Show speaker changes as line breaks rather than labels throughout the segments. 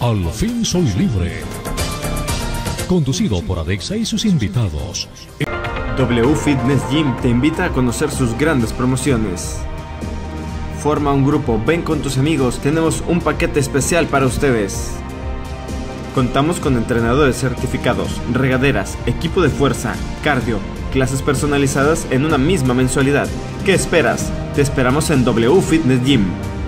Al fin soy libre. Conducido por Adexa y sus invitados.
W Fitness Gym te invita a conocer sus grandes promociones. Forma un grupo, ven con tus amigos, tenemos un paquete especial para ustedes. Contamos con entrenadores certificados, regaderas, equipo de fuerza, cardio, clases personalizadas en una misma mensualidad. ¿Qué esperas? Te esperamos en W Fitness Gym.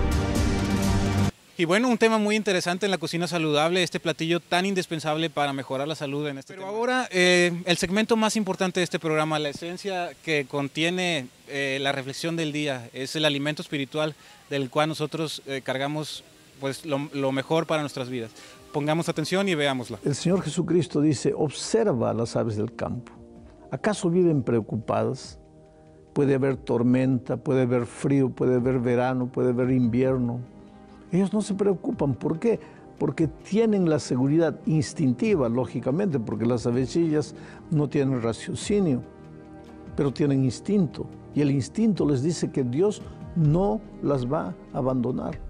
Y bueno, un tema muy interesante en la cocina saludable, este platillo tan indispensable para mejorar la salud en este tema. Pero ahora, el segmento más importante de este programa, la esencia que contiene la reflexión del día, es el alimento espiritual del cual nosotros cargamos pues, lo mejor para nuestras vidas. Pongamos atención y veámosla.
El Señor Jesucristo dice, observa a las aves del campo. ¿Acaso viven preocupadas? Puede haber tormenta, puede haber frío, puede haber verano, puede haber invierno. Ellos no se preocupan. ¿Por qué? Porque tienen la seguridad instintiva, lógicamente, porque las avecillas no tienen raciocinio, pero tienen instinto. Y el instinto les dice que Dios no las va a abandonar.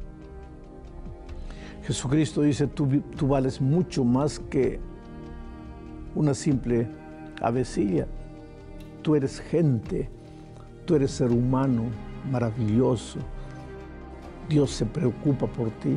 Jesucristo dice, tú vales mucho más que una simple avecilla. Tú eres gente, tú eres ser humano maravilloso. Dios se preocupa por ti.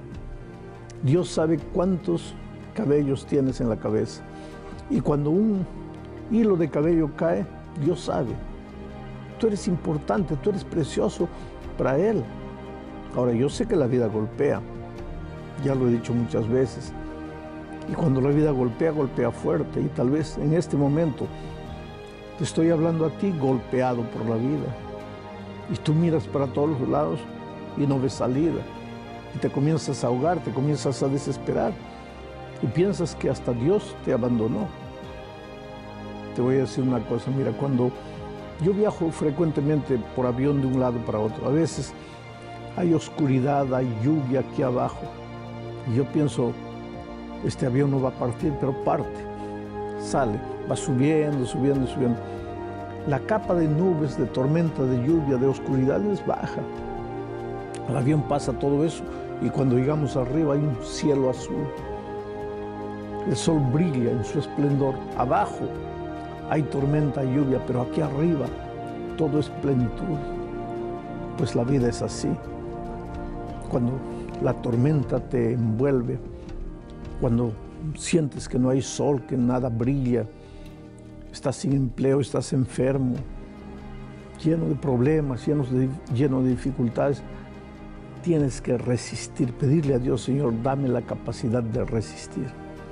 Dios sabe cuántos cabellos tienes en la cabeza. Y cuando un hilo de cabello cae, Dios sabe. Tú eres importante, tú eres precioso para Él. Ahora, yo sé que la vida golpea. Ya lo he dicho muchas veces. Y cuando la vida golpea, golpea fuerte. Y tal vez en este momento te estoy hablando a ti golpeado por la vida. Y tú miras para todos los lados y no ves salida, y te comienzas a ahogar, te comienzas a desesperar, y piensas que hasta Dios te abandonó. Te voy a decir una cosa, mira, cuando yo viajo frecuentemente por avión de un lado para otro, a veces hay oscuridad, hay lluvia aquí abajo, y yo pienso, este avión no va a partir, pero parte, sale, va subiendo, subiendo, subiendo. La capa de nubes, de tormenta, de lluvia, de oscuridad es baja. El avión pasa todo eso y cuando llegamos arriba hay un cielo azul. El sol brilla en su esplendor. Abajo hay tormenta y lluvia, pero aquí arriba todo es plenitud. Pues la vida es así. Cuando la tormenta te envuelve, cuando sientes que no hay sol, que nada brilla, estás sin empleo, estás enfermo, lleno de problemas, lleno de dificultades, tienes que resistir, pedirle a Dios, Señor, dame la capacidad de resistir.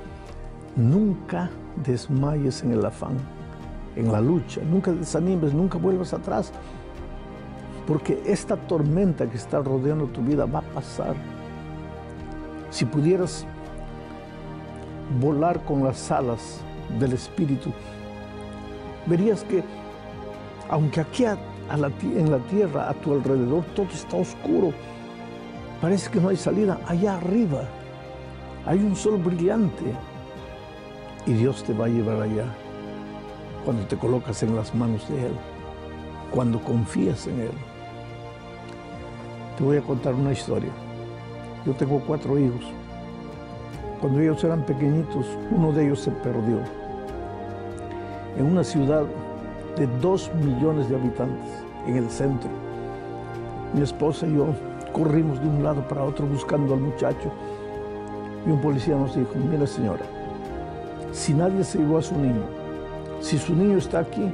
Nunca desmayes en el afán, en la lucha, nunca desanimes, nunca vuelvas atrás, porque esta tormenta que está rodeando tu vida va a pasar. Si pudieras volar con las alas del Espíritu, verías que, aunque aquí en la tierra, a tu alrededor, todo está oscuro, parece que no hay salida, allá arriba hay un sol brillante y Dios te va a llevar allá cuando te colocas en las manos de Él, cuando confías en Él. Te voy a contar una historia. Yo tengo 4 hijos. Cuando ellos eran pequeñitos, uno de ellos se perdió en una ciudad de 2 millones de habitantes, en el centro. Mi esposa y yo corrimos de un lado para otro buscando al muchacho y un policía nos dijo, mira señora, si nadie se llevó a su niño, si su niño está aquí,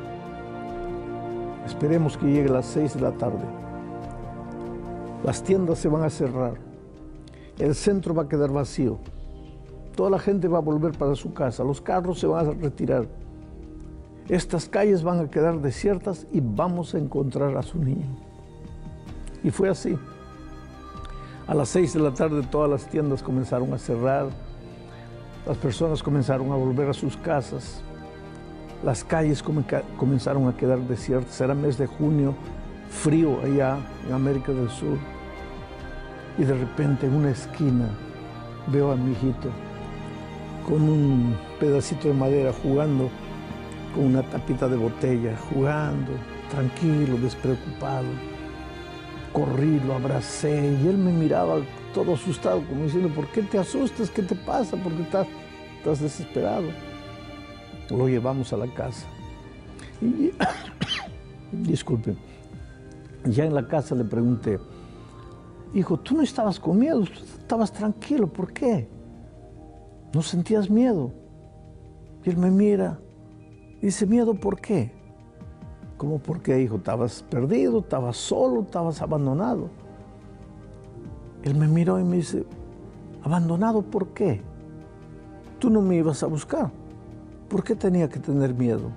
esperemos que llegue a las 6 de la tarde. Las tiendas se van a cerrar, el centro va a quedar vacío, toda la gente va a volver para su casa, los carros se van a retirar, estas calles van a quedar desiertas y vamos a encontrar a su niño. Y fue así. A las 6 de la tarde todas las tiendas comenzaron a cerrar, las personas comenzaron a volver a sus casas, las calles comenzaron a quedar desiertas. Era mes de junio, frío allá en América del Sur. Y de repente en una esquina veo a mi hijito con un pedacito de madera jugando con una tapita de botella, jugando, tranquilo, despreocupado. Corrí, lo abracé y él me miraba todo asustado, como diciendo, ¿por qué te asustas? ¿Qué te pasa? ¿Por qué estás desesperado? Lo llevamos a la casa. Y, disculpe, ya en la casa le pregunté, hijo, tú no estabas con miedo, tú estabas tranquilo, ¿por qué? ¿No sentías miedo? Y él me mira y dice, ¿miedo por qué? ¿Cómo por qué, hijo? ¿Estabas perdido? ¿Estabas solo? ¿Estabas abandonado? Él me miró y me dice, ¿abandonado por qué? Tú no me ibas a buscar. ¿Por qué tenía que tener miedo?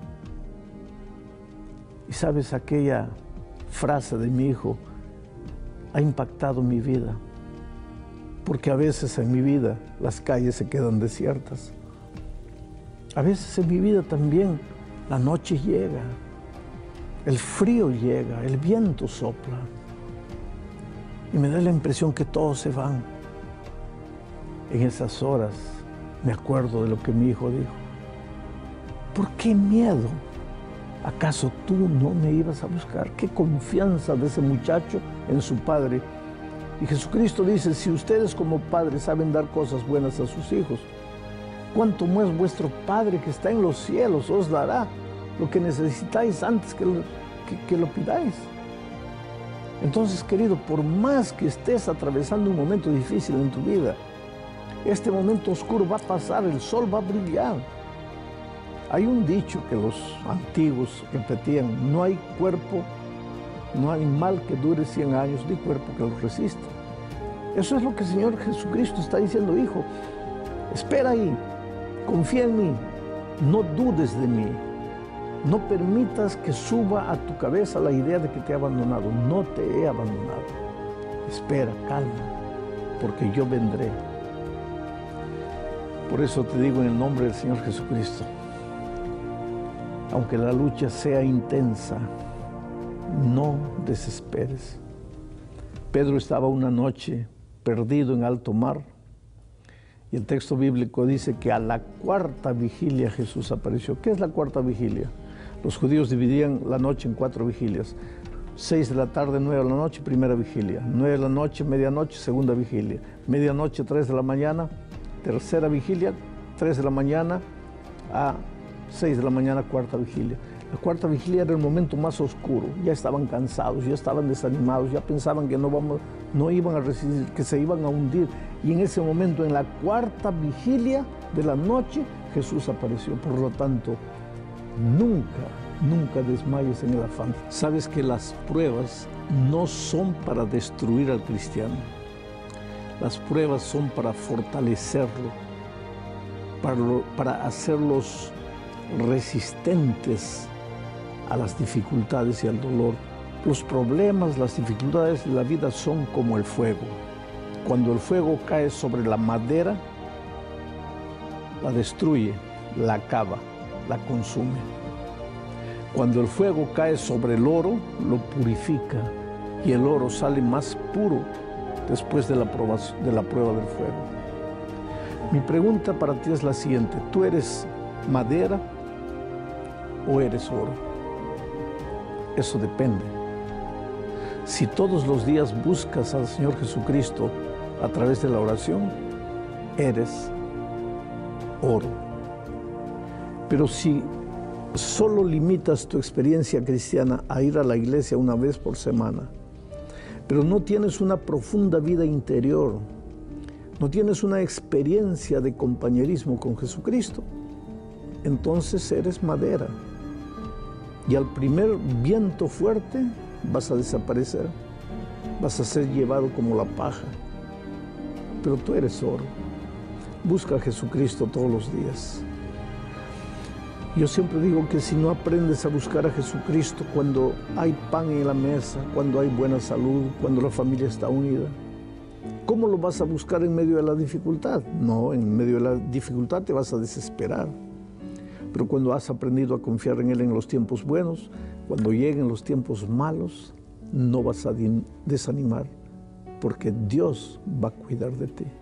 Y sabes, aquella frase de mi hijo ha impactado mi vida, porque a veces en mi vida las calles se quedan desiertas. A veces en mi vida también la noche llega, el frío llega, el viento sopla y me da la impresión que todos se van. En esas horas me acuerdo de lo que mi hijo dijo. ¿Por qué miedo? ¿Acaso tú no me ibas a buscar? Qué confianza de ese muchacho en su padre. Y Jesucristo dice, si ustedes como padres saben dar cosas buenas a sus hijos, ¿cuánto más vuestro Padre que está en los cielos os dará lo que necesitáis antes que lo pidáis? Entonces, querido, por más que estés atravesando un momento difícil en tu vida, este momento oscuro va a pasar, el sol va a brillar. Hay un dicho que los antiguos repetían, no hay cuerpo, no hay mal que dure 100 años, ni cuerpo que lo resista. Eso es lo que el Señor Jesucristo está diciendo, hijo, espera ahí, confía en mí, no dudes de mí, no permitas que suba a tu cabeza la idea de que te he abandonado, no te he abandonado. Espera, calma, porque yo vendré. Por eso te digo en el nombre del Señor Jesucristo, aunque la lucha sea intensa, no desesperes. Pedro estaba una noche perdido en alto mar y el texto bíblico dice que a la cuarta vigilia Jesús apareció. ¿Qué es la cuarta vigilia? Los judíos dividían la noche en 4 vigilias. 6 de la tarde, 9 de la noche, primera vigilia. 9 de la noche, medianoche, segunda vigilia. Medianoche, 3 de la mañana, tercera vigilia. 3 de la mañana a 6 de la mañana, cuarta vigilia. La cuarta vigilia era el momento más oscuro. Ya estaban cansados, ya estaban desanimados, ya pensaban que no iban a resistir, que se iban a hundir. Y en ese momento, en la cuarta vigilia de la noche, Jesús apareció. Por lo tanto, nunca desmayes en el afán. Sabes que las pruebas no son para destruir al cristiano. Las pruebas son para fortalecerlo, para hacerlos resistentes a las dificultades y al dolor. Los problemas, las dificultades de la vida son como el fuego. Cuando el fuego cae sobre la madera, la destruye, la acaba, la consume. Cuando el fuego cae sobre el oro, lo purifica y el oro sale más puro después de la prueba del fuego. Mi pregunta para ti es la siguiente: ¿tú eres madera o eres oro? Eso depende. Si todos los días buscas al Señor Jesucristo a través de la oración, eres oro. Pero si solo limitas tu experiencia cristiana a ir a la iglesia una vez por semana, pero no tienes una profunda vida interior, no tienes una experiencia de compañerismo con Jesucristo, entonces eres madera. Y al primer viento fuerte vas a desaparecer, vas a ser llevado como la paja. Pero tú eres oro. Busca a Jesucristo todos los días. Yo siempre digo que si no aprendes a buscar a Jesucristo cuando hay pan en la mesa, cuando hay buena salud, cuando la familia está unida, ¿cómo lo vas a buscar en medio de la dificultad? No, en medio de la dificultad te vas a desesperar. Pero cuando has aprendido a confiar en Él en los tiempos buenos, cuando lleguen los tiempos malos, no vas a desanimar, porque Dios va a cuidar de ti.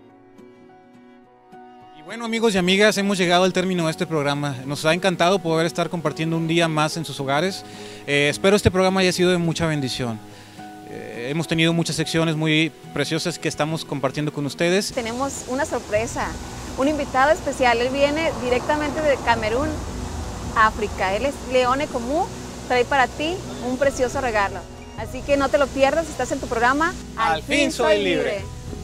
Y bueno, amigos y amigas, hemos llegado al término de este programa. Nos ha encantado poder estar compartiendo un día más en sus hogares. Espero este programa haya sido de mucha bendición. hemos tenido muchas secciones muy preciosas que estamos compartiendo con ustedes.
Tenemos una sorpresa, un invitado especial. Él viene directamente de Camerún, África. Él es Leone Comú, trae para ti un precioso regalo. Así que no te lo pierdas, estás en tu programa
Al fin soy libre.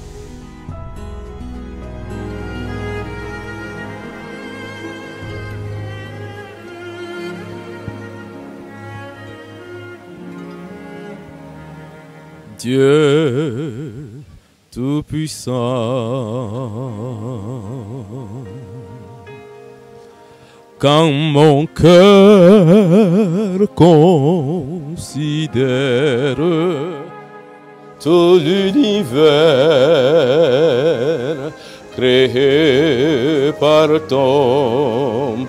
Dieu Tout-Puissant, quand mon cœur considère tout l'univers créé par ton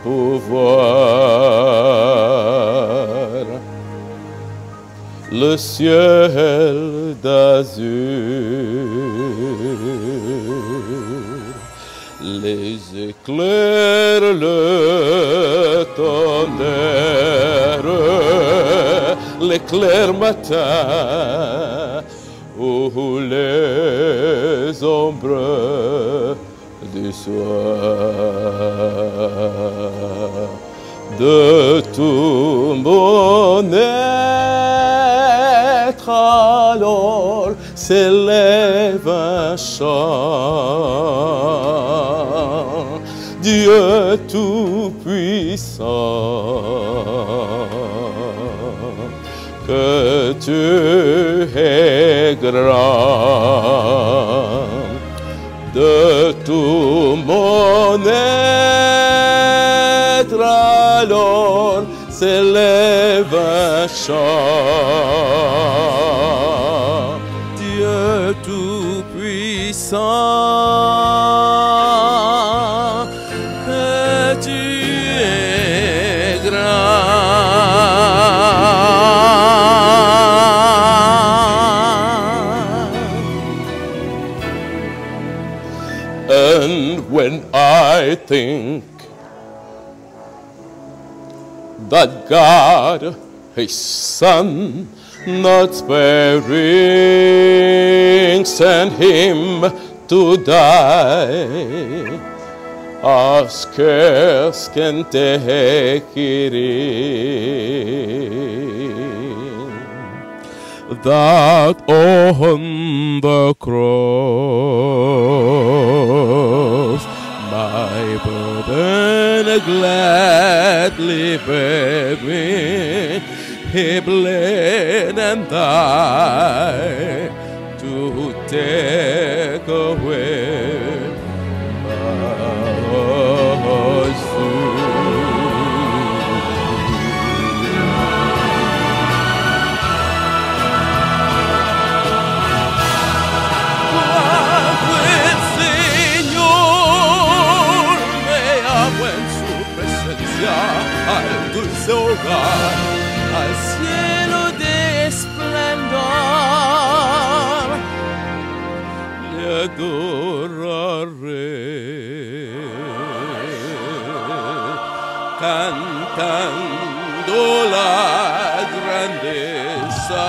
pouvoir, le ciel d'azur, les éclairs, le tonnerre, l'éclair matin ou les ombres du soir, de tout mon être alors s'élève un chant. Dieu Tout-Puissant, que tu es grand, de tout mon être alors s'élève un chant. Dieu Tout-Puissant, que tu es grand. And when I think that God, His Son, not sparing, sent Him to die, I scarce can take it in, that on the cross my burden gladly bear me. He bled and died to take away my sin. Al dulce hogar, al cielo de esplendor, le adoraré, cantando la grandeza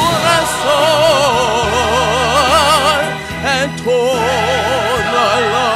and torn alive.